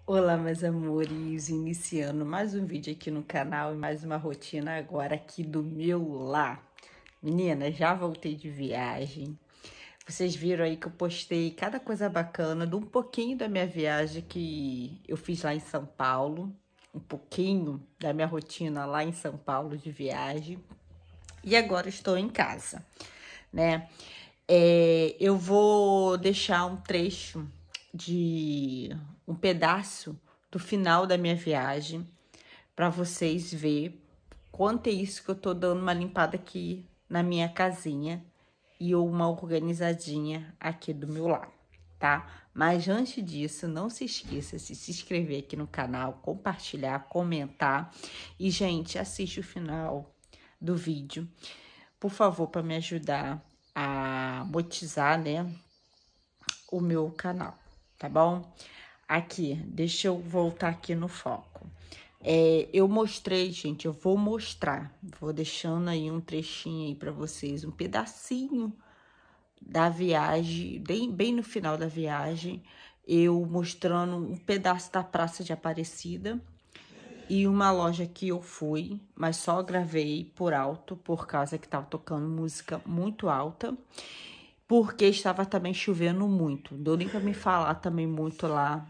Olá, meus amores, iniciando mais um vídeo aqui no canal e mais uma rotina agora aqui do meu lar. Meninas, já voltei de viagem. Vocês viram aí que eu postei cada coisa bacana de um pouquinho da minha viagem que eu fiz lá em São Paulo. Um pouquinho da minha rotina lá em São Paulo de viagem. E agora estou em casa, né? Eu vou deixar um trecho de um pedaço do final da minha viagem para vocês ver quanto é isso que eu tô dando uma limpada aqui na minha casinha e uma organizadinha aqui do meu lado, tá? Mas antes disso, não se esqueça de se inscrever aqui no canal, compartilhar, comentar e, gente, assiste o final do vídeo, por favor, para me ajudar a monetizar, né, o meu canal, tá bom? Aqui, deixa eu voltar aqui no foco. Eu mostrei, gente, eu vou mostrar, vou deixando aí um trechinho aí pra vocês, um pedacinho da viagem, bem no final da viagem, eu mostrando um pedaço da Praça de Aparecida e uma loja que eu fui, mas só gravei por alto, por causa que tava tocando música muito alta, porque estava também chovendo muito. Não deu nem pra me falar também muito lá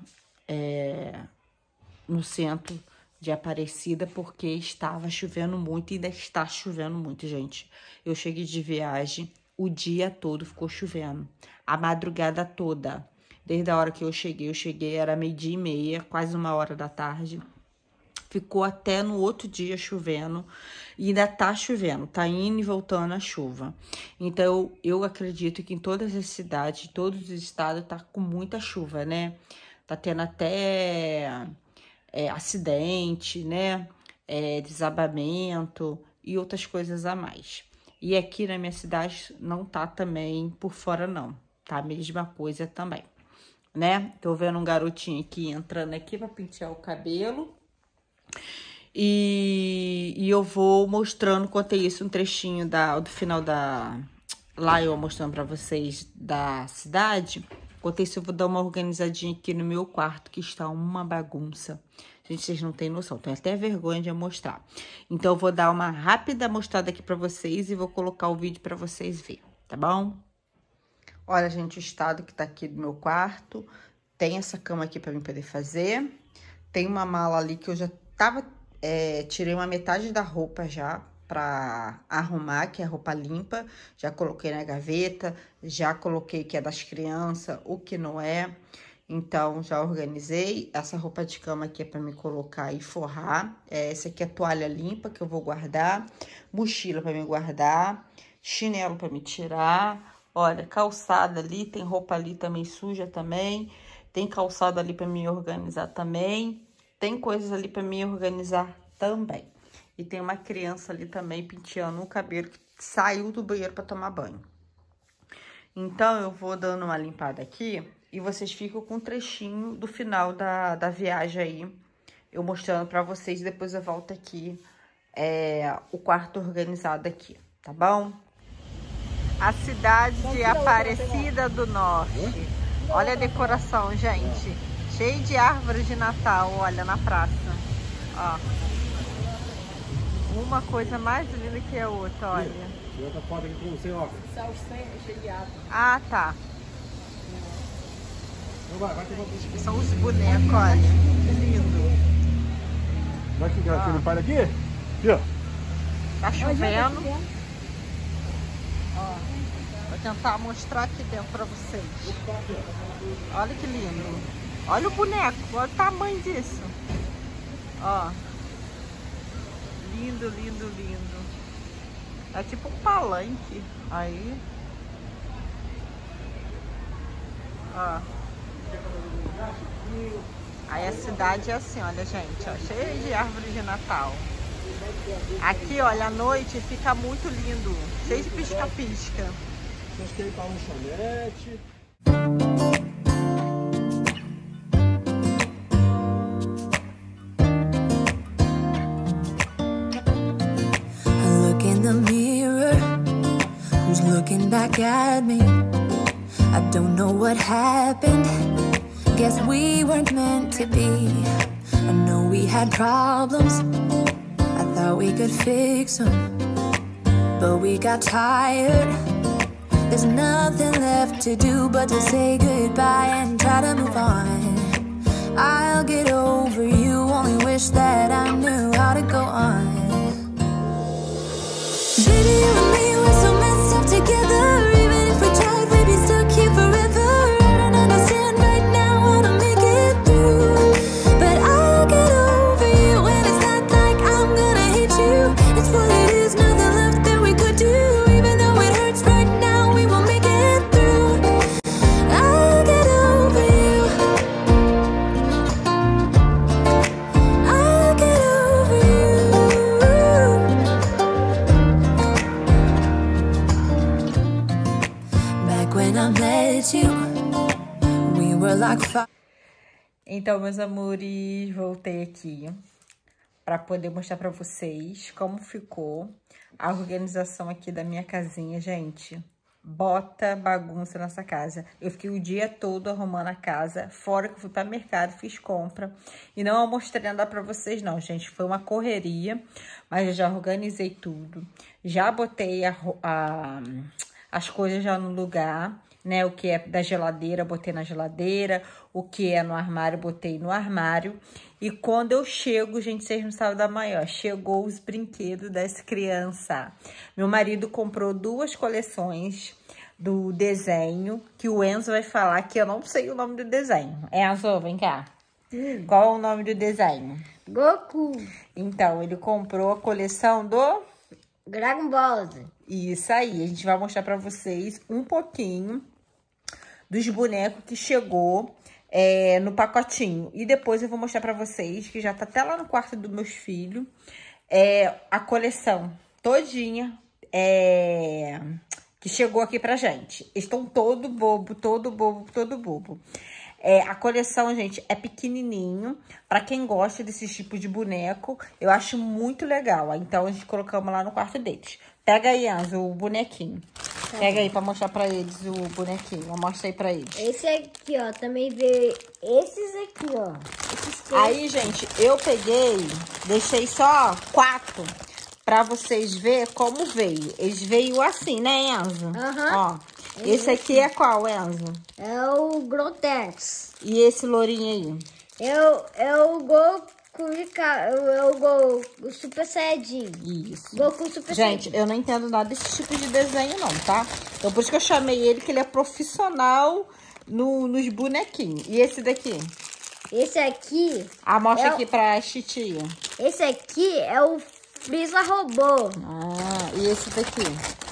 no centro de Aparecida, porque estava chovendo muito e ainda está chovendo muito, gente. Eu cheguei de viagem, o dia todo ficou chovendo, a madrugada toda. Desde a hora que eu cheguei era 12h30, quase 1h da tarde. Ficou até no outro dia chovendo e ainda tá chovendo, tá indo e voltando a chuva. Então, eu acredito que em todas as cidades, todos os estados, tá com muita chuva, né? Tá tendo até acidente, né? Desabamento e outras coisas a mais. E aqui na minha cidade não tá também por fora, não. Tá a mesma coisa também, né? Tô vendo um garotinho aqui entrando aqui pra pentear o cabelo. E eu vou mostrando, quanto é isso, um trechinho do final da... Lá eu mostrando pra vocês da cidade. Enquanto isso, eu vou dar uma organizadinha aqui no meu quarto, que está uma bagunça. Gente, vocês não têm noção, tenho até vergonha de mostrar. Então, eu vou dar uma rápida mostrada aqui pra vocês e vou colocar o vídeo pra vocês verem, tá bom? Olha, gente, o estado que tá aqui do meu quarto. Tem essa cama aqui pra mim poder fazer. Tem uma mala ali que eu já tava... tirei uma metade da roupa já pra arrumar, que é roupa limpa. Já coloquei na gaveta, já coloquei que é das crianças, o que não é. Então, já organizei. Essa roupa de cama aqui é pra me colocar e forrar. Essa aqui é toalha limpa que eu vou guardar. Mochila pra me guardar. Chinelo pra me tirar. Olha, calçada ali, tem roupa ali também suja também. Tem calçada ali pra me organizar também. Tem coisas ali pra me organizar também. E tem uma criança ali também penteando o cabelo que saiu do banheiro pra tomar banho. Então, eu vou dando uma limpada aqui e vocês ficam com um trechinho do final da viagem aí. Eu mostrando pra vocês, depois eu volto aqui, o quarto organizado aqui, tá bom? A cidade de Aparecida do Norte. Olha a decoração, gente. Cheio de árvores de Natal, olha, na praça. Ó. Uma coisa mais linda que a outra, olha. E outra foto aqui com você, ó. Cheio de água. Ah, tá. Então vai que eu vou... São os bonecos, olha. Que lindo. Vai que aquele pai aqui? Aqui, ó. Tá chovendo. Ó. Vou tentar mostrar aqui dentro pra vocês. Olha que lindo. Olha o boneco, olha o tamanho disso. Ó. Lindo, lindo, lindo. É tipo um palanque. Aí. Ó. Aí a cidade é assim, olha, gente, ó, cheia de árvores de Natal. Aqui, olha, à noite fica muito lindo. Cheio de pisca-pisca. Vocês querem ir pra lanchonete? Looking back at me, I don't know what happened. Guess we weren't meant to be. I know we had problems, I thought we could fix them, but we got tired. There's nothing left to do but to say goodbye and try to move on. I'll get over you, only wish that I knew how to go on. Baby, you and me, we're so messed up together. Even if we tried, we'd be stuck here forever. I don't understand right now how to make it through, but I'll get over you, and it's not like I'm gonna hate you. It's what it is, nothing left that we could do. Even though it hurts right now, we will make it through. I'll get over you. I'll get over you. Back when I met you, we were like fire. Então, meus amores, voltei aqui para poder mostrar para vocês como ficou a organização aqui da minha casinha, gente. Bota bagunça nessa casa. Eu fiquei o dia todo arrumando a casa, fora que eu fui para mercado, fiz compra. E não mostrei nada para vocês não, gente. Foi uma correria, mas eu já organizei tudo. Já botei as coisas já no lugar, né? O que é da geladeira, botei na geladeira. O que é no armário, botei no armário. E quando eu chego, gente, vocês não sabem da maior, chegou os brinquedos das crianças. Meu marido comprou 2 coleções do desenho, que o Enzo vai falar que eu não sei o nome do desenho. Enzo, vem cá. Qual é o nome do desenho? Goku. Então, ele comprou a coleção do Dragon Ball Z. Isso aí, a gente vai mostrar pra vocês um pouquinho dos bonecos que chegou no pacotinho. E depois eu vou mostrar pra vocês, que já tá até lá no quarto dos meus filhos, a coleção todinha que chegou aqui pra gente. Estão todo bobo, todo bobo, todo bobo. A coleção, gente, é pequenininho. Pra quem gosta desse tipo de boneco, eu acho muito legal. Então, a gente colocamos lá no quarto deles. Pega aí, Enzo, o bonequinho. Tá. Pega aí pra mostrar pra eles o bonequinho. Mostra aí pra eles. Esse aqui, ó, também veio esses aqui, ó. Esses três. Aí, gente, eu peguei, deixei só 4 pra vocês verem como veio. Eles veio assim, né, Enzo? Aham. Ó, esse aqui é qual, Enzo? É o Grotex. E esse lourinho aí? É o Goku, é o Goku Super Saiyajin. Isso. Goku Super Gente, Saiyajin. eu não entendo nada desse tipo de desenho não, tá? Então, por isso que eu chamei ele, que ele é profissional nos bonequinhos. E esse daqui? Esse aqui... Mostra é aqui pra titia. Esse aqui é o Freeza Robô. E esse daqui?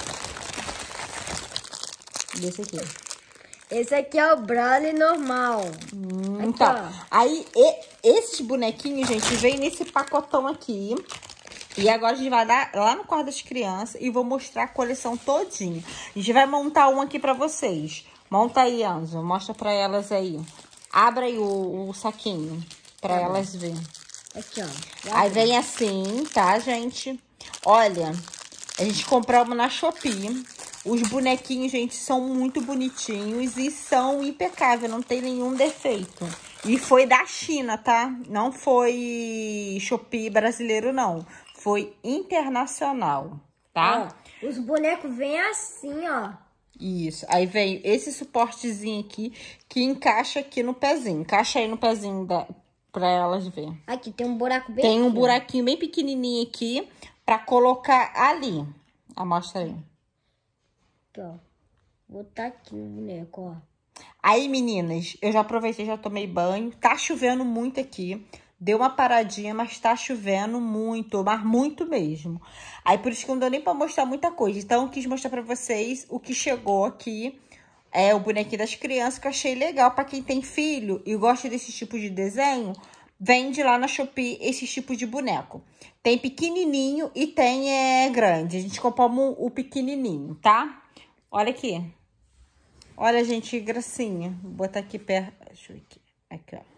E esse aqui? Esse aqui é o Broly normal. Então, ó. aí esses bonequinhos, gente, vem nesse pacotão aqui. E agora a gente vai dar lá no quarto das crianças e vou mostrar a coleção todinha. A gente vai montar um aqui pra vocês. Monta aí, Enzo. Mostra pra elas aí. Abra aí o saquinho pra elas verem. Aqui, ó. Aí vem assim, tá, gente? Olha, a gente compramos na Shopee. Os bonequinhos, gente, são muito bonitinhos e são impecáveis, não tem nenhum defeito. E foi da China, tá? Não foi Shopee brasileiro, não. Foi internacional, tá? Ó, os bonecos vêm assim, ó. Isso. Aí vem esse suportezinho aqui que encaixa aqui no pezinho. Encaixa aí no pezinho pra elas verem. Aqui tem um buraco bem Tem um aqui, buraquinho bem pequenininho aqui pra colocar ali. Mostra aí. Aqui, ó. Vou botar aqui o boneco, ó. Aí, meninas, eu já aproveitei, já tomei banho. Tá chovendo muito aqui. Deu uma paradinha, mas tá chovendo muito, mas muito mesmo. Aí, por isso que não deu nem pra mostrar muita coisa. Então, eu quis mostrar pra vocês o que chegou aqui. É o bonequinho das crianças, que eu achei legal pra quem tem filho e gosta desse tipo de desenho. Vende lá na Shopee esse tipo de boneco. Tem pequenininho e tem grande. A gente comprou o pequenininho, tá? Olha aqui. Olha, gente, que gracinha. Vou botar aqui perto. Deixa eu ver aqui. Aqui, ó.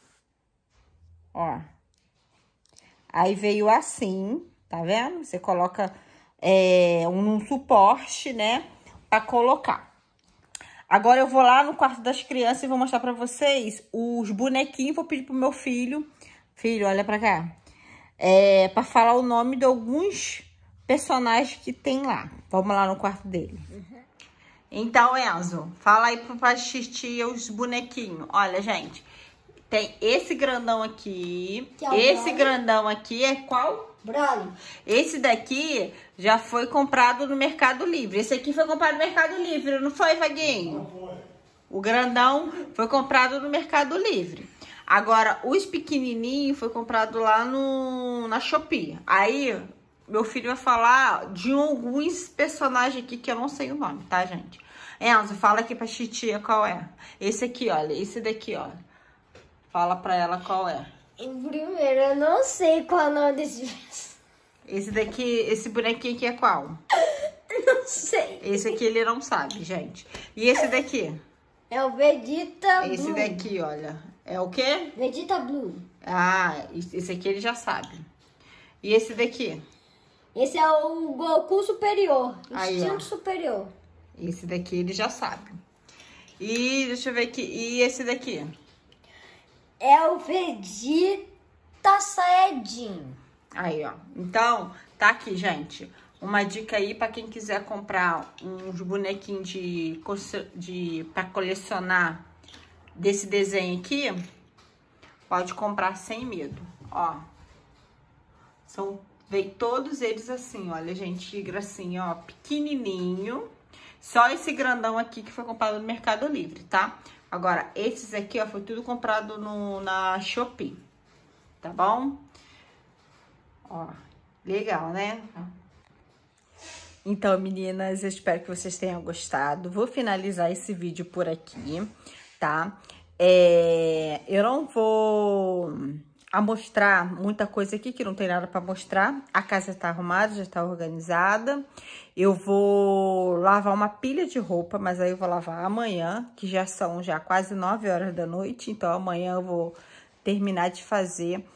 Ó. Aí veio assim, tá vendo? Você coloca um suporte, né? Pra colocar. Agora eu vou lá no quarto das crianças e vou mostrar pra vocês os bonequinhos. Vou pedir pro meu filho. Filho, olha pra cá. Pra falar o nome de alguns personagens que tem lá. Vamos lá no quarto dele. Então, Enzo, fala aí pra assistir os bonequinhos. Olha, gente, tem esse grandão aqui. Que é o esse Broly. grandão aqui é qual? Broly. Esse daqui já foi comprado no Mercado Livre. Esse aqui foi comprado no Mercado Livre, não foi, Vaguinho? Não foi. O grandão foi comprado no Mercado Livre. Agora, os pequenininhos foi comprado lá na Shopee. Aí, meu filho vai falar de alguns personagens aqui que eu não sei o nome, tá, gente? Enzo, fala aqui pra titia qual é. Esse aqui, olha. Esse daqui, ó. Fala pra ela qual é. Primeiro, eu não sei qual é o nome desse. Esse daqui, esse bonequinho aqui é qual? Não sei. Esse aqui ele não sabe, gente. E esse daqui? É o Vegeta Esse Blue. daqui, olha. É o quê? Vegeta Blue. Ah, esse aqui ele já sabe. E esse daqui? Esse é o Goku superior. Aí, Instinto ó. superior. Esse daqui ele já sabe. E deixa eu ver aqui. E esse daqui? É o Vegeta Saiyajin. Aí, ó. Então, tá aqui, gente. Uma dica aí pra quem quiser comprar uns bonequinhos pra colecionar desse desenho aqui. Pode comprar sem medo, ó. Veio todos eles assim, olha, gente, que gracinha, ó, pequenininho. Só esse grandão aqui que foi comprado no Mercado Livre, tá? Agora, esses aqui, ó, foi tudo comprado na Shopee, tá bom? Ó, legal, né? Então, meninas, eu espero que vocês tenham gostado. Vou finalizar esse vídeo por aqui, tá? Eu não vou mostrar muita coisa aqui, que não tem nada pra mostrar. A casa tá arrumada, já tá organizada. Eu vou lavar uma pilha de roupa, mas aí eu vou lavar amanhã, que já são quase 9 horas da noite. Então, amanhã eu vou terminar de fazer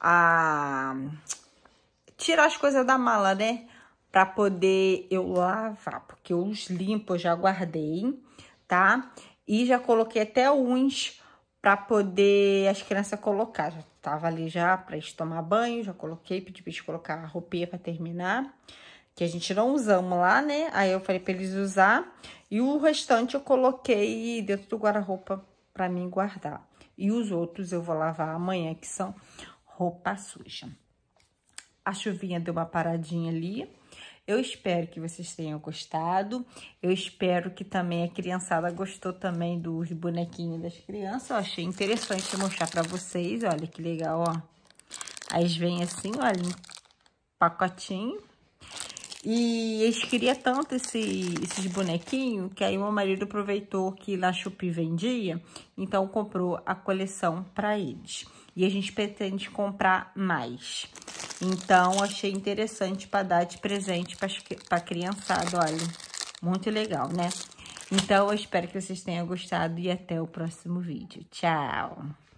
tirar as coisas da mala, né? Pra poder eu lavar, porque os limpos eu já guardei, tá? E já coloquei até uns pra poder as crianças colocar. Já tava ali já pra eles tomar banho, já coloquei, pedi pra eles colocar a roupinha pra terminar. Que a gente não usamos lá, né? Aí eu falei pra eles usar. E o restante eu coloquei dentro do guarda-roupa pra mim guardar. E os outros eu vou lavar amanhã, que são roupa suja. A chuvinha deu uma paradinha ali. Eu espero que vocês tenham gostado. Eu espero que também a criançada gostou também dos bonequinhos das crianças. Eu achei interessante mostrar pra vocês. Olha que legal, ó. Aí eles vêm assim, olha, em pacotinho. E eles queriam tanto esses bonequinhos que aí meu marido aproveitou que na Shopee vendia. Então comprou a coleção pra eles. E a gente pretende comprar mais. Então, achei interessante para dar de presente para criançada, olha. Muito legal, né? Então, eu espero que vocês tenham gostado e até o próximo vídeo. Tchau!